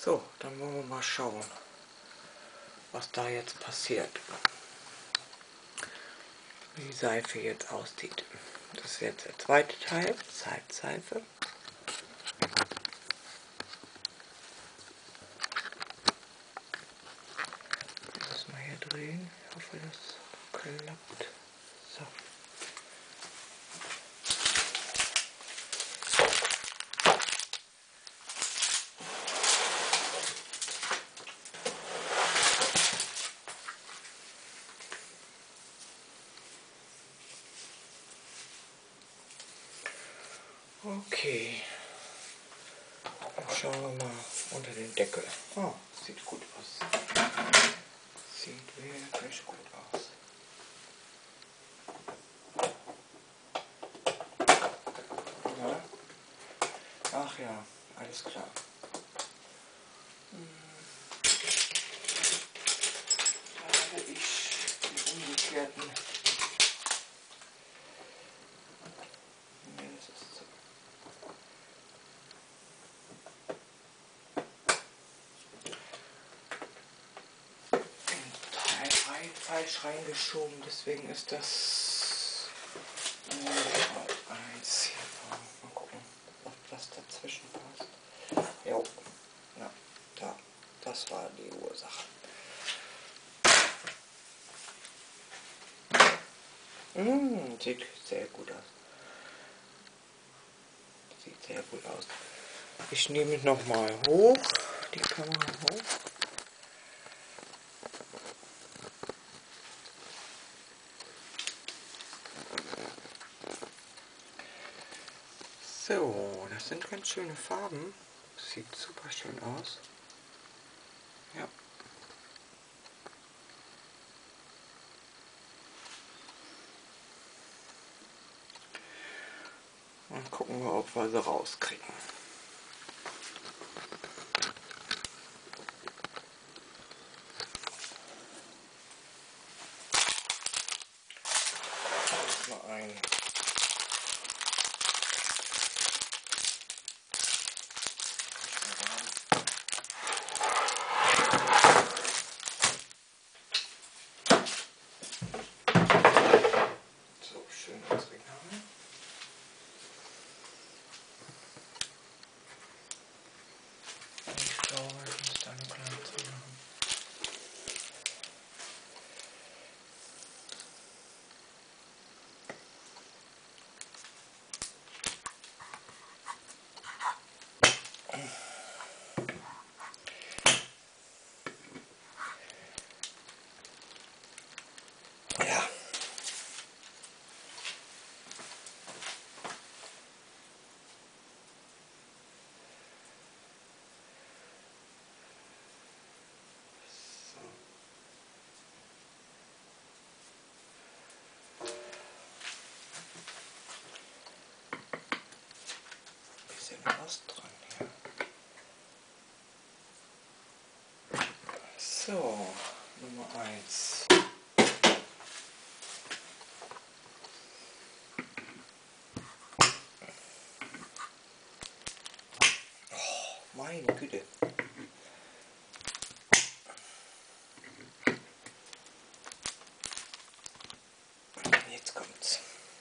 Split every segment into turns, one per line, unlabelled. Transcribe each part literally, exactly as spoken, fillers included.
So, dann wollen wir mal schauen, was da jetzt passiert. Wie die Seife jetzt aussieht. Das ist jetzt der zweite Teil, Salzseife. Ich muss mal hier drehen. Ich hoffe, das klappt. So. Okay, dann schauen wir mal unter den Deckel. Oh, sieht gut aus. Sieht wirklich gut aus. Ja. Ach ja, alles klar. Da habe ich die umgekehrten. Nee, das ist so. Falsch reingeschoben, deswegen ist das eins hier. Mal gucken, ob das dazwischen passt. Jo, ja, da, das war die Ursache. Mmh, sieht sehr gut aus. Sieht sehr gut aus. Ich nehme noch mal hoch, die Kamera hoch. So, das sind ganz schöne Farben. Sieht super schön aus. Ja. Dann gucken wir, ob wir sie rauskriegen. Mal ein. So, schön das Regal. Ich glaube, ich muss da eine kleine Zeit machen. Ja. Bisschen was dran hier. So, Nummer eins. Oh, meine Güte. Jetzt kommt's.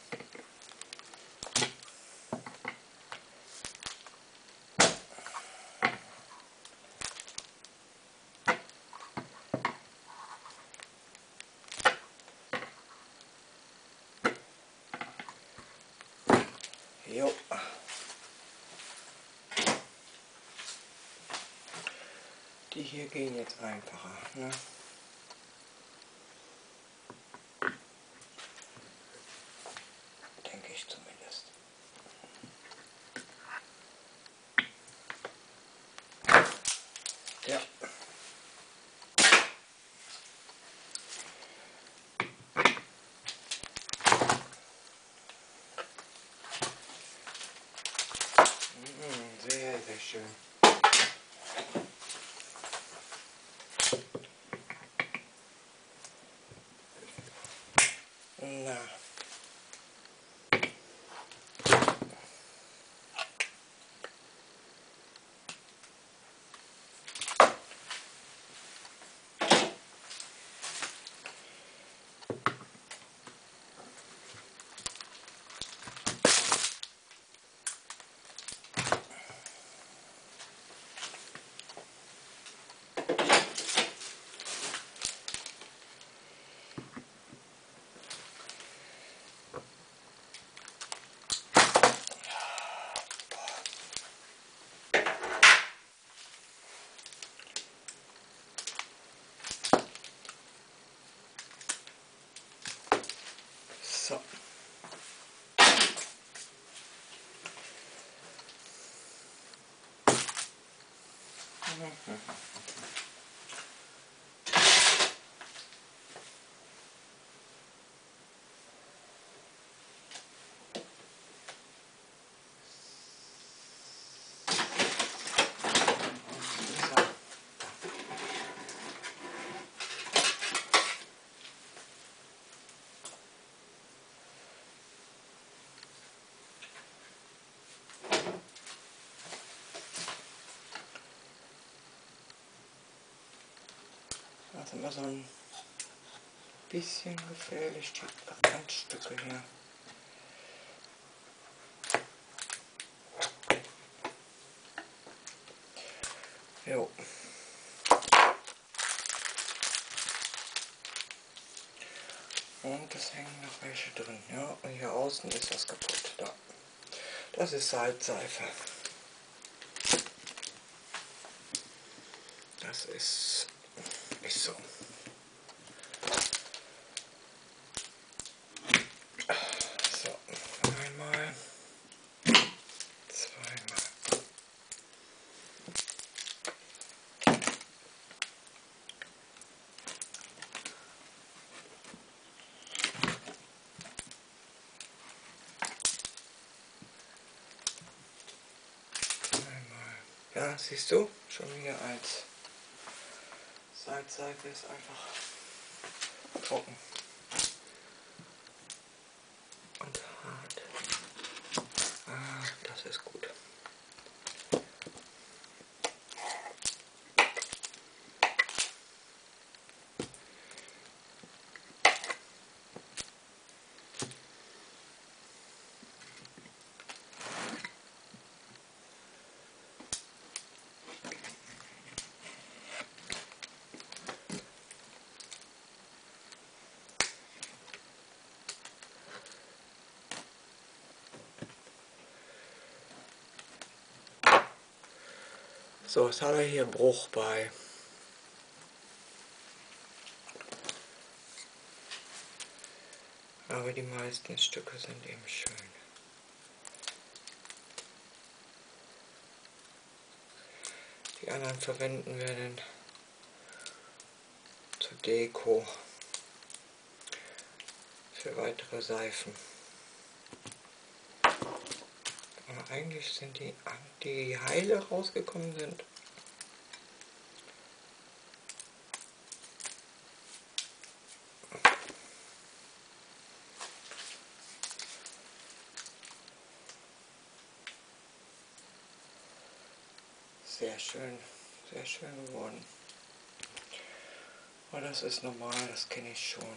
Jo. Die hier gehen jetzt einfacher, ne? Denke ich zumindest. Ja. Mhm, sehr, sehr schön. Na. Das ist immer so ein bisschen gefährlich, die Randstücke hier. Jo. Und es hängen noch welche drin, ja. Und hier außen ist was kaputt. Da. Das ist Salzseife. Das ist, ist so. So, einmal, zweimal. Einmal. Ja, siehst du, schon wieder als Salzseife ist einfach trocken und hart. Ah, das ist gut. So, jetzt haben wir hier Bruch bei. Aber die meisten Stücke sind eben schön. Die anderen verwenden wir dann zur Deko für weitere Seifen. Aber eigentlich sind die, die heile rausgekommen sind, sehr schön, sehr schön geworden. Aber das ist normal, das kenne ich schon.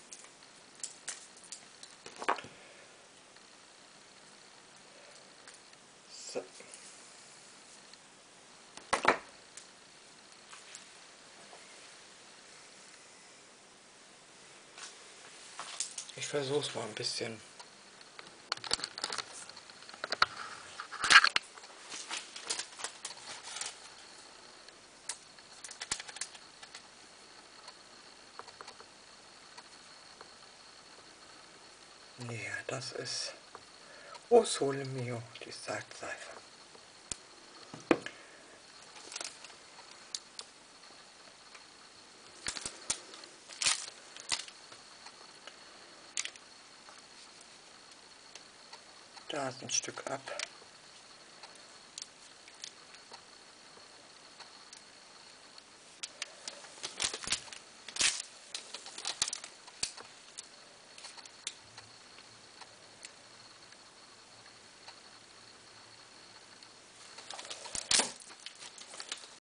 So. Ich versuche es mal ein bisschen. Nee, das ist Oh Sole Mio, die Salzseife. Da ist ein Stück ab.